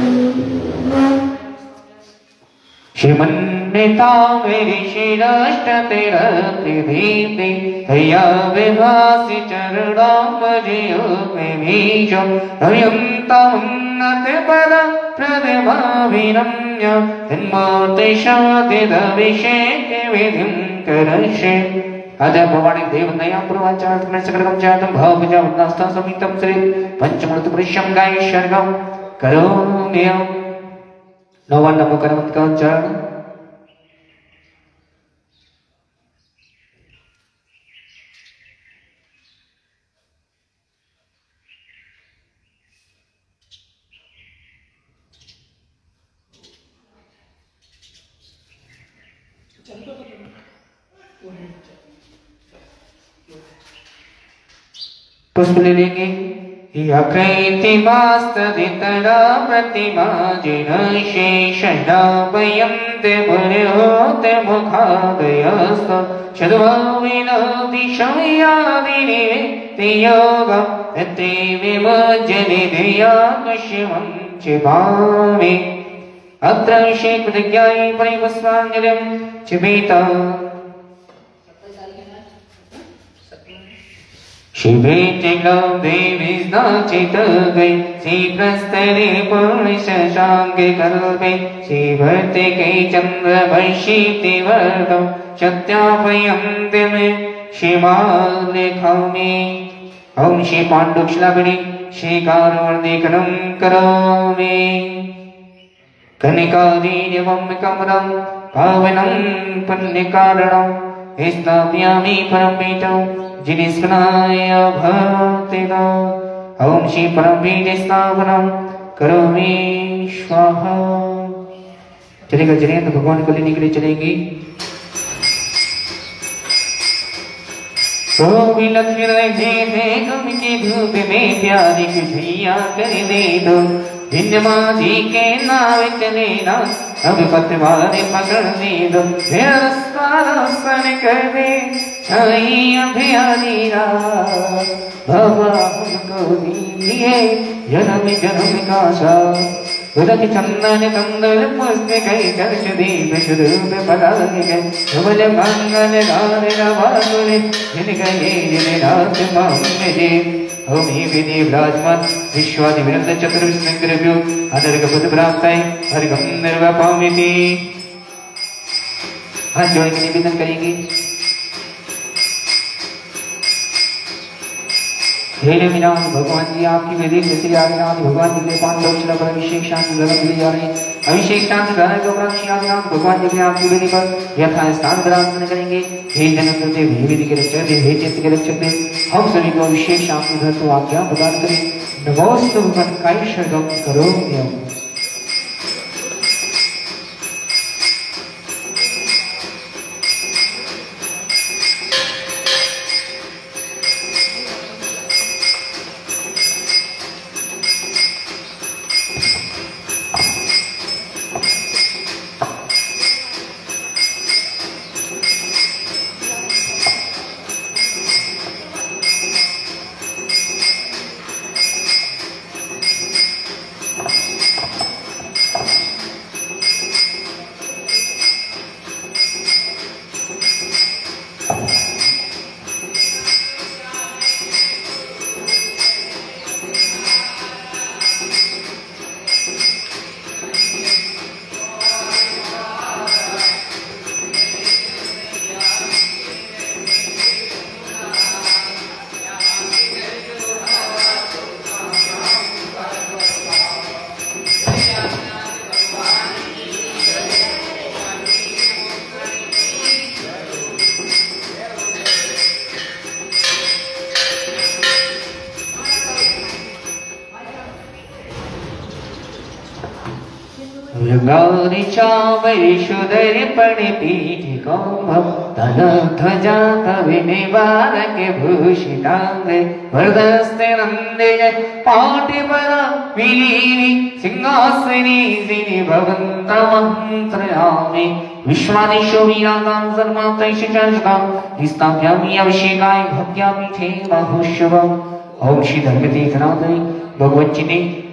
श्रीमन्नेता मेरी शिरष्टतिरत्रिदीप्ति तया विभासि चरणाम्बुजयो मे मीशं हयन्तमुन्नतपद प्रतिभाविनम्य तन्मूर्तिशादिदभिषेकविधिं करष्ये आद्य भवानी देवनया पूर्वाचार्य सकलकं जातं भावजा उन्नास्ता समितं श्री पंचमूर्तिपुरुषं गायशर्गं करोमि नवन नमो करमत का उच्चारण पुष्प ले लेंगे यकृतिमास्तदितरा प्रतिमा जिन शेषणाभयं ते मुर्योते मुखादयस्त शद्भाविनोदिशमयादिनिवेत्तियोगं तत्ते विमज्जनिधियाकशिवं चिभामि अत्र विषेकृतज्ञाय परिपुष्पाञ्जलिं चिबेत शिवेतिग्लो देवीस्नाचित गई श्रीप्रस्तरे पूर्णशशाङ्के कल्पे श्रीभर्ते कै चन्द्रवंशीति वर्गं शक्त्यापयन्ति मे शिवालेखामि ॐ श्री पाण्डुक्षलाभिनि श्रीकारुवर्णिकनं करोमि कनिकादीनिवं कमलं पावनं पुण्यकारणं स्थापयामि परमपीठं जिनिस्कनाय भक्तिदा ॐ श्री परमपीठ स्थापनं करोमि स्वाहा। चलेगा चलें तो भगवान को लेने के लिए चलेंगी। तो लक्ष्मी दे गम के धूप में प्यारी कुझैया कर दे दो हिंदमादी के नाव चले ना अब पतवारे पकड़ दे दो मेरा रास्ता रोशन कर दे छाई अभियानी रात बाबा हमको दीजिए जन्म जन्म का साथ उदक चंदन कंदर पुष्प कई चर्च दीप शुरूप पलाग गए धवल मंगल गान रवासुरे जिन गए जिन रात मांगे ओम ही विधि विराजमान विश्वादि विरंद चतुर्विष्णुभ्यो अनर्घ बुद्ध प्राप्ताय हरिगम निर्वापामिति। हाथ जोड़ के निवेदन करेंगे। हे मीनाथ भगवान जी आपकी विधि से श्री आदिनाथ भगवान जी के 5 लोक पर अभिषेक शांति ग्रहण के लिए जा रहे हैं। अभिषेक शांति ग्रहण के उपरांत श्री आदिनाथ भगवान जी ने आपकी विधि पर यथा स्थान ग्रहण करेंगे। हे जन्म देव हे विधि के रक्षक देव हे चित्त के रक्षक देव हम सभी को अभिषेक शांति ग्रहण को आज्ञा प्रदान करें। नमोस्तु भगवान शरणं करोमि। गौरीचा वैशुदरि पणिपीठिकौभं तनध्वजा तविनिवारके भूषिताङ्गे वरदस्ते नन्दिजे पाटिपदा विलीनि सिंहासने सिनि भवन्तमन्त्रयामि विश्वादिशो वीरातां सर्वान्तैषिचाशकां स्थापयामि अभिषेकाय भक्त्या पीठे बहुशुभम्। ओम श्री धर्मतीर्थनाथाय भगवच्चिने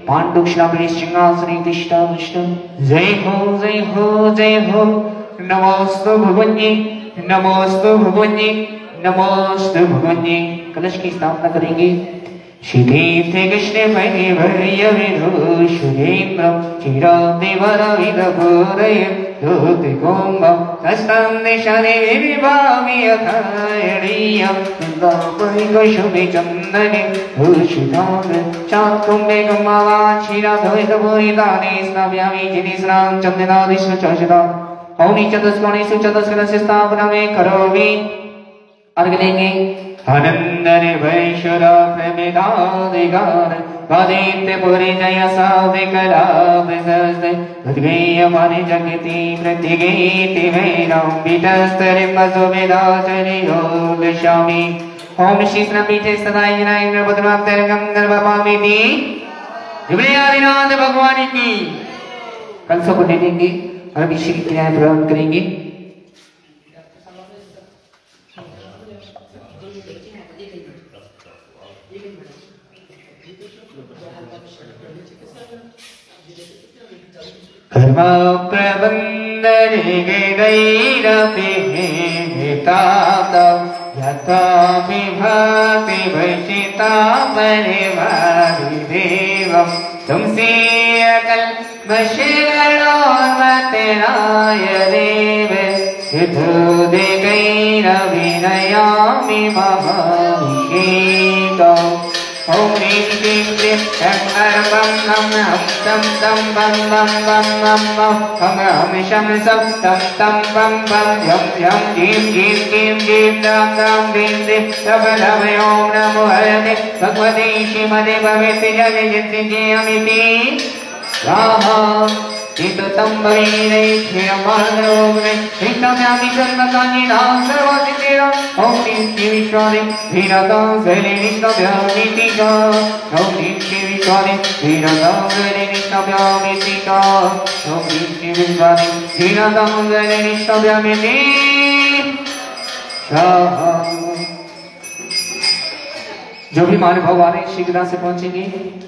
पांडुक श्रावणी सिंहासने तिष्ठा विष्णु। जय हो जय हो जय हो। नमोस्तु भगवन्ये नमोस्तु भगवन्ये नमोस्तु भगवन्ये। कलश की स्थापना करेंगे। श्रीतीर्थे कृष्णे मणि भर्य विधु शुरेन्द्रम चिरादेवरविदभूरय धूति कुम्भं तस्तं दिशने विभामि यथायणीयं वृन्दावनिकशुभे चन्दने भूषिताग्र चाकुम्भे कुम्भवाञ्छिराधोरितभूरितानि स्नाव्यामि जिनिस्रां चन्दनादिषु चषिता। ओमि चतुष्कोणेषु चतुष्कलस्य स्थापनामे करोमि। अर्घ देंगे। आनंद निर्भयशुरा प्रमिदादिगान वादित्य पुरी जय साधिकला प्रशस्ते उद्गेय माने जगति प्रतिगीति वैराम बीतस्तरे मधुमेधाचर्यो दशामि। ओम श्री स्नपीठे सदाय जनाय पुत्रमाप्तरकं गर्भपामिति। जुबले आदिनाथ भगवान की। कल सबको दे देंगे और अभिषेक की क्रियाएं प्रारंभ करेंगे। कर्म प्रबंधन यथा विभाति भजिता परिवारि देवं तुमसे अकल मशरणोन्मतनाय देव विधुदे कैरविनयामि महाभिषेकम्। ओम ह्रीं क्लीं क्लीं शं बं नं हं तं तं बं बं बं बं बं हं हं शं शं तं तं बं बं झं झं झीं झीं क्लीं क्लीं दां दां दीं दीं लब लब ओम नमो हरते भगवते श्रीमते भवेति जने जित्यमिति स्वाहा। तं भवेरै क्षीरमानरोग्रे हितम्यामि कर्मकान्यनां सर्वसिद्धिदां। ओम ह्रीं श्री विश्वानि धीरतां शैलेनिष्ठभ्यामितिका। ओम ह्रीं श्री विश्वानि धीरतां शैलेनिष्ठभ्यामितिका। ओम ह्रीं श्री विश्वानि धीरतां शैलेनिष्ठभ्यामिति स्वाहा। जो भी महानुभाव आ रहे हैं शीघ्रता से पहुंचेंगे।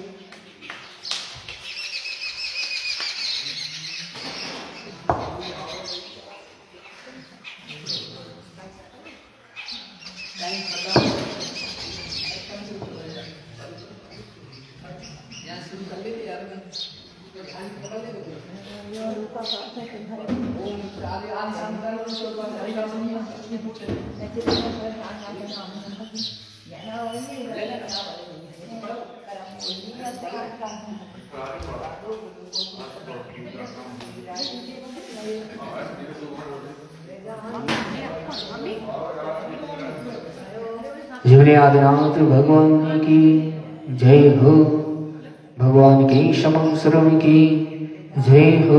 जीवने आदिनाथ भगवान की जय हो। भगवान के क्षमा शरण की जय हो।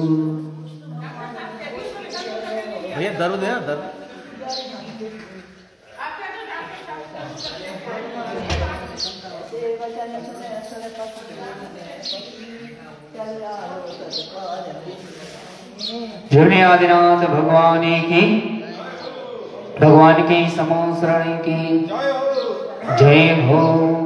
भैया दर्द है दर्द। जीवने आदिनाथ भगवान की भगवान के समो शरण की जय हो।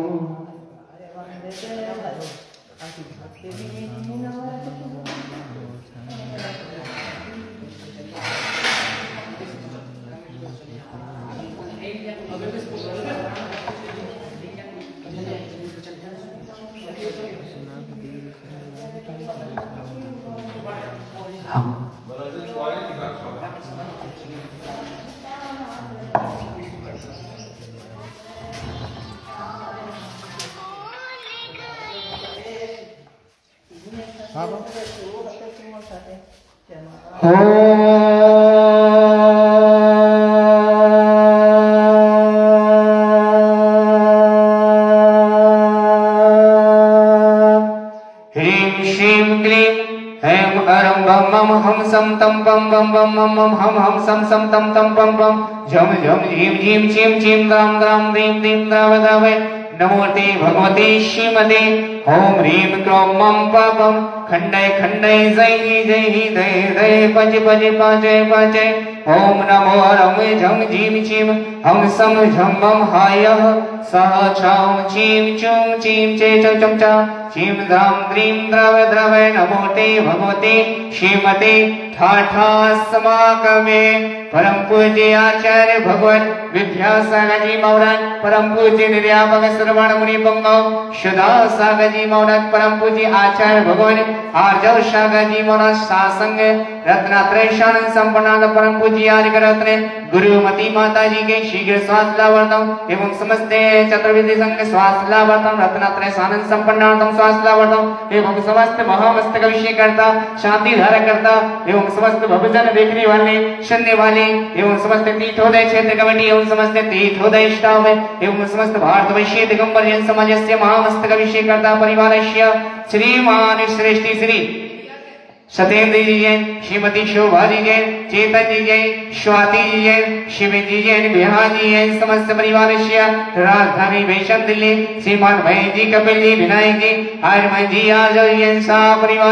हम सम तम बम बम बम बम बम हम सम सम तम तम बम बम झम झम झीम झीम झीम झीम राम राम दीम दीम दाव दावे। नमोते भगवते श्रीमते ओम ह्रीं क्रों मं पवं खंडय खंडय जय दय दय पज पज पाजय पाजय ओम नमो रम झम झीम छीम हम सम झम मम हायः सह छां छीं चूं चीं चे चम चा छीं द्रां द्रीं द्रव द्रव नमो ते भगवते श्रीमते ठाठा समागमे परम पूज्य आचार्य भगवान विद्यासागर जी महाराज परम पूज्य निर्यापक श्रवण मुनि पंगव सुधा सागर जी महाराज परम पूज्य आचार्य भगवान आर्जव सागर जी महाराज सासंग रत्नात्रय शानंद संपन्नाद परम पूज्य आर्य रत्न गुरुमती माता जी के शीघ्र स्वास्थ्य लाभार्थम एवं समस्त चतुर्विधि संघ स्वास्थ्य लाभार्थम रत्नात्रय शानंद संपन्नादम स्वास्थ्य लाभार्थम एवं समस्त महामस्तक अभिषेक करता शांति धारक करता एवं समस्त भवजन देखने वाले सुनने वाले एवं समस्त तीर्थोदय क्षेत्र कमेटी एवं समस्त तीर्थोदय स्टाफ एवं समस्त भारतवर्षीय दिगंबर जन समाजस्य महामस्तक अभिषेक करता परिवारस्य श्रीमान श्रेष्ठी श्री सत्येंद्र जी जैन श्रीमती शोभा जी जैन चेतन जी जैन स्वाति जी जैन शिव जी जैन बिहार जी जैन समस्त परिवार राजधानी वैष्णव दिल्ली श्रीमान भाई जी कपिल जी विनायक जी आर्यमन जी आजल जैन सा परिवार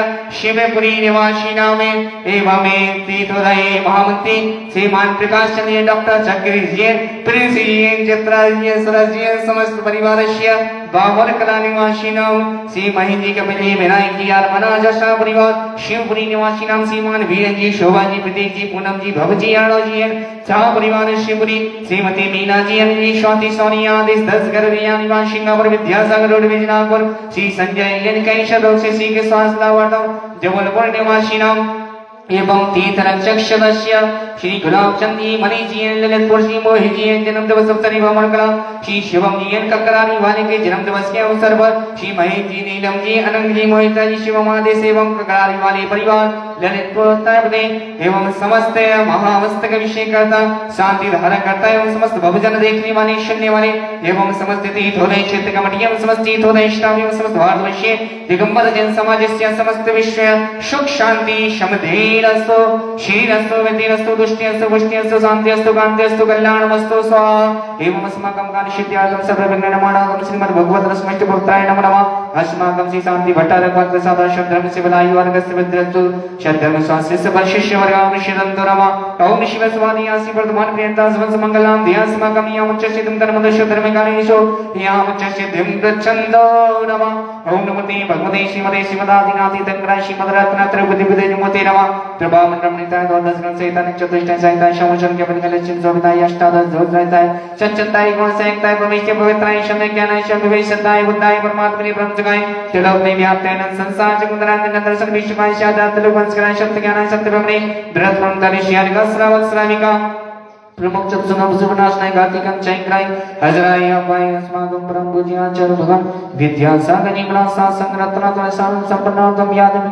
शिवपुरी निवासी नाम एवं तीर्थोदय महामंत्री श्रीमान प्रकाश चंद्र डॉक्टर चक्र जी प्रिंस जी चित्रा जी सरस जी समस्त परिवार बाबर कला निवासी नाम श्री महेंद्र जी कपिल जी विनायक जी आर्मना जशा परिवार शिवपुरी निवासी नाम श्रीमान वीरन जी शोभा जी प्रतीक जी पूनम जी भव जी यादव जी चाह परिवार शिवपुरी श्रीमती मीना जी जी स्वाति सोनिया आदि 10 घर निवासी नगर विद्यासागर रोड विजयनगर श्री संजय एन कैशद श्री के स्वास्थ्य लाभार्थम जबलपुर निवासी नाम एवं तीर्थ रक्षक सदस्य श्री गुलाब चंद जी मणि जी ललितपुर श्री मोहि जी जन्म दिवस अवसर भ्रमण कला श्री शिवम जी ककरानी वाले के जन्म दिवस के अवसर पर श्री महेश जी नीलम जी अनंत जी मोहिता जी शिवम आदेश एवं ककरानी वाले परिवार ललितपुर उत्तर प्रदेश एवं समस्त महामस्तक अभिषेक करता शांति धारण करता एवं समस्त भवजन देखने वाले सुनने वाले एवं समस्त तीर्थोदय क्षेत्र कमेटी एवं समस्त तीर्थोदय स्टाफ एवं समस्त भारतवर्षीय दिगंबर जन समाज समस्त विश्व सुख शांति समधेरस्तु श्रीरस्तु विद्यरस्तु दुष्टिरस्तु पुष्टिरस्तु शांतिरस्तु कांतिरस्तु कल्याणमस्तु स्वाहा एवं अस्माकं कार्यसिद्ध्यर्थं सर्वविघ्ननिवारणार्थं श्रीमद् भगवत रश्मिष्ठ पुत्राय नमो नमः अस्माकं श्री शांति भट्टारक प्रसाद शब्दम शिवलायु वर्गस्य विद्रस्तु शब्दम स्वास्य वर्षिष्य वर्गाम श्रीदंतो नमः ओम शिव स्वामी आसि वर्धमान प्रियंता समस्त मंगलाम ध्यास्माकं यामुच्चसिद्धं धर्मदर्श धर्मकारीषु यामुच्चसिद्धं गच्छन्दो नमः ओम नमोते भगवते श्रीमते श्रीमदादिनाथि तंग्रा श्रीमद्रत्नात्र बुद्धिपदे नमोते नमः प्रभामंडलम निताय द्वादश ग्रंथ सहिता चतुष्टय सहिता शमोचन के बदले चिंतोविताय अष्टादश ज्योतिराय सच्चताय गुण संयुक्ताय भविष्य पवित्राय शम्य ज्ञानाय शम्य विशुद्धाय बुद्धाय परमात्मने ब्रह्म जगाय त्रिलोक में व्याप्ताय संसार जगुंदराय दर्शन विश्वकाय शादात लोकवंशकाय सत्य ज्ञानाय सत्य ब्रह्मणे बृहत्परम तरिष्याय श्रावक श्राविका प्रमुख चतुर्नाम सुवनाशनाय कार्तिकं चैत्राय हजराय अपाय अस्माकं परम पूज्य आचार्य भगवान विद्यासागर जी मला सासंग रत्नात्रय सानं संपन्नार्थं व्याधिं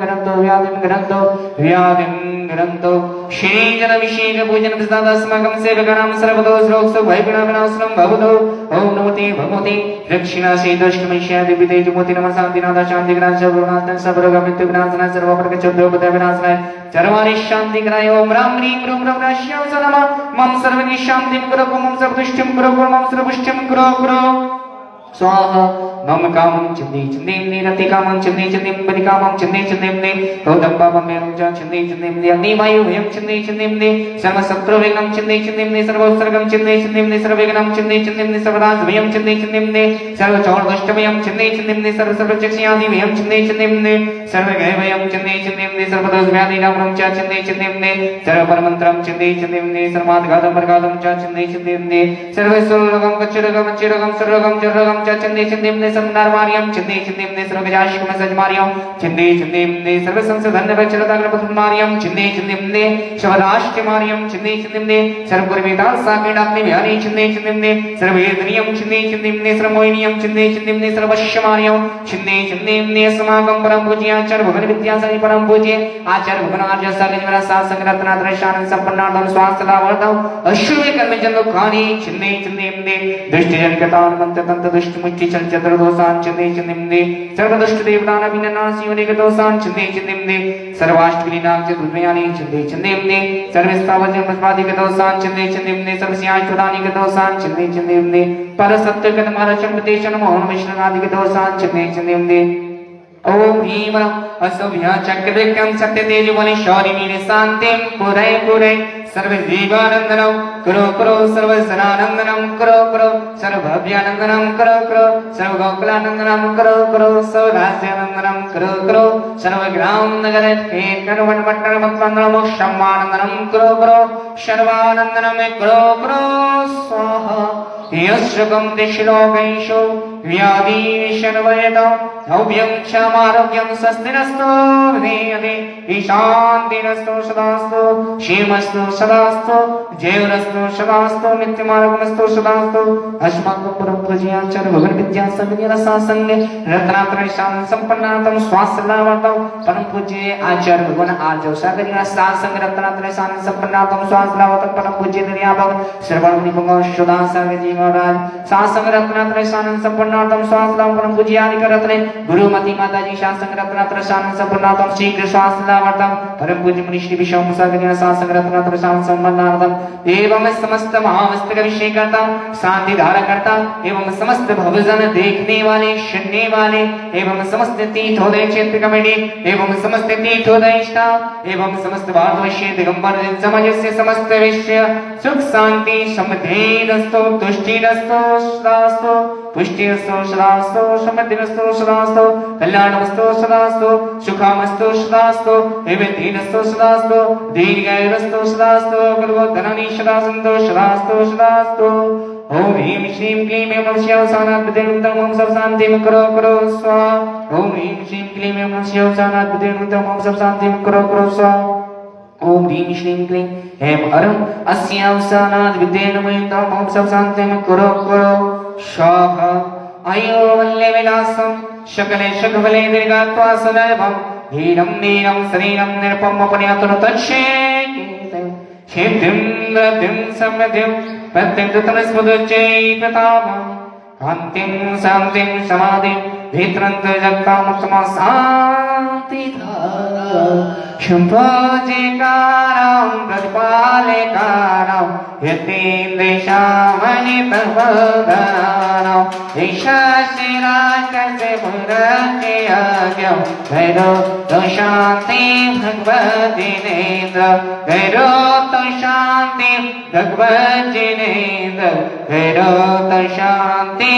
ग्रंथो श्री जन अभिषेक पूजन प्रसाद अस्माकं सेवकानां सर्वतो श्लोक सु भयपिना विनाशनं भवतो ओम नमोते भगवते दक्षिणा से दशकमैश्या दिव्यते जुमोति नमः शांतिनाथ शांति ग्रास गुरुनाथ सर्वरोग मृत्यु विनाशनाय सर्वप्रक चौद्योपद विनाशनाय चरवारि शांति कराय ओम राम ह्रीं रूम रमणाश्याम सनमा मम सर्वनि शांतिं कुरु मम सर्वदुष्टिं कुरु मम सर्वपुष्टिं कुरु स्वाहा मम कामं चिन्ति चिन्तिं रति कामं चिन्ति चिन्तिं बलि कामं चिन्ति चिन्तिं गौतम पापं मेरुं च चिन्ति चिन्तिं अग्निवायु भयं चिन्ति चिन्तिं सर्व शत्रु विघ्नं चिन्ति चिन्तिं सर्वोत्सर्गं चिन्ति चिन्तिं सर्वविघ्नं चिन्ति चिन्तिं सर्वदास भयं चिन्ति चिन्तिं सर्व चौर दुष्ट भयं चिन्ति चिन्तिं सर्व सर्वचक्षयादि भयं चिन्ति चिन्तिं सर्वगय भयं चिन्ति चिन्तिं सर्वदोष व्याधि नामं च चिन्ति चिन्तिं सर्व परमंत्रं चिन्ति चिन्तिं सर्वाद्घातं वर्गातं च चिन्ति चिन्तिं सर्वस्वरोगं कच्चरोगं चिरोगं सर्वरोगं जरोगं च चिन्ति चिन्तिं संदारमार्यं चिन्ति चिन्तिं सर्वजाशिकं सजमार्यं चिन्ति चिन्तिं सर्वसंसधन वचलदाग्रपथमार्यं चिन्ति चिन्तिं शवदाष्टमार्यं चिन्ति चिन्तिं सर्वगुरुवेदां साकेडाग्नि विहारी चिन्ति चिन्तिं सर्वेन्द्रियं चिन्ति चिन्तिं सर्वमोहिनीयं चिन्ति चिन्तिं सर्ववश्यमार्यं चिन्ति चिन्तिं अस्माकं परम पूज्य आचार्य भगवान विद्यासागर परम पूज्य आचार्य भगवान आर्य सागर मेरा सासंग रत्नात्रय शानन संपन्नार्थं स्वास्थ्य लाभार्थं अश्रुवे कर्म जन दुखानि चिन्ति चिन्तिं दुष्ट जन कतान मंत्र तंत्र दुष्ट मुष्टि चल चतुर दोषान चंदे चंदिमदे सर्वदुष्ट देवतान विनाशी अनेक दोषान चंदे चंदिमदे सर्वाष्टकली नाम चतुर्भयानि चंदे चंदिमदे सर्वस्तावजन पस्पादिक दोषान चंदे चंदिमदे सर्वस्याय प्रदानिक दोषान चंदे चंदिमदे पर सत्य कन मारचम तेशन मोहन विष्णुनादिक दोषान चंदे चंदिमदे ओम ह्रीं असभ्य चक्रविक्रम सत्य तेज बलि शौरि वीर शांतिम पुरै पुरै सर्व जीवानंदनम करो करो सर्व सनानंदनम करो करो सर्व भव्यानंदनम करो करो सर्व गोकुलानंदनम करो करो सर्व राज्यानंदनम करो करो सर्व ग्राम नगर के कनवन मट्टर मंत्रम मोक्षमानंदनम करो करो सर्वानंदनम करो करो स्वाहा यश्रकं दिश्लोकैषो व्याधि शर्वयतो भव्यं क्षमारोग्यं स्वस्तिरस्तु हृदये ईशान्तिरस्तु सदास्तु क्षेमस्तु सदास्तु जयरस्तु सदास्तु नित्यमार्गमस्तु सदास्तु अस्माकं परम पूज्याचार्य भगवान विद्या संज्ञा सासंग रत्नात्रयशान संपन्नातम स्वास्थ्यलाभतम परम पूज्य आचार्य भगवान आर्जव सागरिया सासंग रत्नात्रयशान संपन्नातम स्वास्थ्यलाभतम परम पूज्य दरियाभव श्रवण निपुंग सुधा सागजी महाराज सासंग रत्नात्रयशान संपन्नातम स्वास्थ्यलाभतम परम पूज्य आदिक रत्ने गुरुमती माताजी शासंग रत्नात्रयशान संपन्नातम शीघ्र स्वास्थ्यलाभतम परम पूज्य मुनि श्री विश्व सागरिया सासंग रत्नात्रयशान संपन्नातम एवं समस्त महामस्तक विषय करता शांति धारा करता एवं समस्त भवजन देखने वाले सुनने वाले एवं समस्त तीर्थोदय क्षेत्र कमेटी एवं समस्त तीर्थोदय स्टाफ एवं समस्त भारतवर्षीय दिगंबर समाज से समस्त विषय सुख शांति समृद्धिरस्तु तुष्टिरस्तु सदास्तु पुष्टिरस्तु सदास्तु समृद्धिरस्तु सदास्तु कल्याणमस्तु सदास्तु सुखमस्तु सदास्तु एवं दीनस्तु सदास्तु दीर्घायुरस्तु सदास्तु गुरुधनानि सदास्तु सदास्तु सदास्तु ओम ह्रीं श्रीं क्लीं एवं शिवसानात् देवं सब शांति करो करो स्वाहा ओम ह्रीं श्रीं क्लीं एवं शिवसानात् देवं सब शांति करो करो स्वाहा ओम ह्रीं श्रीं क्लीं एवं अरं अस्यावसानात् विद्येनमयं सब शांति करो करो स्वाहा आयो वल्ले विलासं शकले शकबले दीर्घत्वा सदैवं हीरं नीरं शरीरं निरपम अपन्यातुर तच्छे क्षेत्रं रतिं समृद्धिं प्रत्यक्षतनस्पदुच्चै प्रतापं कान्तिं शान्तिं समाधिं भित्रन्त जगतामुत्तमा शान्तिधारा शम्भोजिकारं प्रतिपालकारां यतीन्द्रेशामणितवदानां ईशाशिराकस्य पुरजयाज्ञं भैरो तो शान्ति भगवद्जिनेन्द्र भैरो तो शान्ति भगवद्जिनेन्द्र भैरो तो शान्ति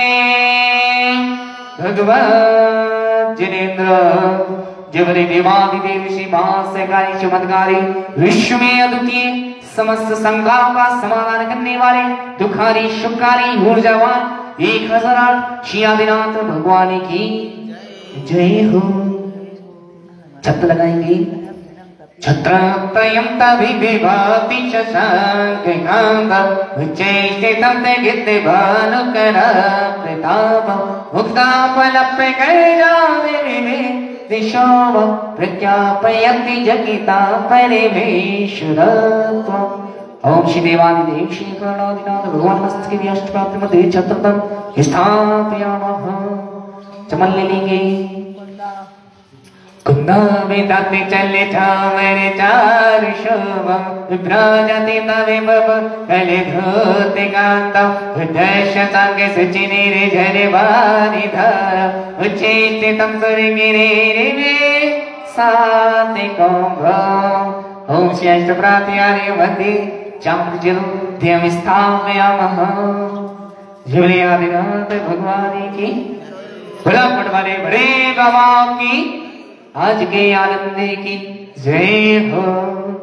भगवद्जिनेन्द्र जबरे देवादिदेव श्री महाशयकारी चमत्कारी विश्व में अद्वितीय समस्त संघाओं का समाधान करने वाले दुखारी शुकारी ऊर्जावान 1008 शियादिनाथ भगवान की जय हो। छत्र लगाएंगे छत्रत्रयं तविविभाति च शङ्खकान्त उच्चैस्थितं ते गिद्दे भानुकरा प्रताप मुक्ताफलप्रकराविवे दिशोव प्रख्यापयति जगिता परमेश्वरत्वम्। ओम श्री देवादिदेव श्री प्रणोदिनाथ भगवान मस्तके अष्टप्राप्ति मध्य छत्रतम स्थापयामः। चमन ले लेंगे कुंदा में दाते चले मेरे चार शोभा विभ्राजति तवे बब कले धोते कांता उद्देश सांगे सुचिनी रे झरे वारी धारा उच्चैते तम सुरे गिरे रे साते कोंभा। ओम श्री अष्टप्राप्ति आर्य वंदे चामृजरूध्यम स्थापयामः। जुले आदिनाथ भगवान की बुलापट वाले बड़े बाबा की आज के आनंद की जय हो।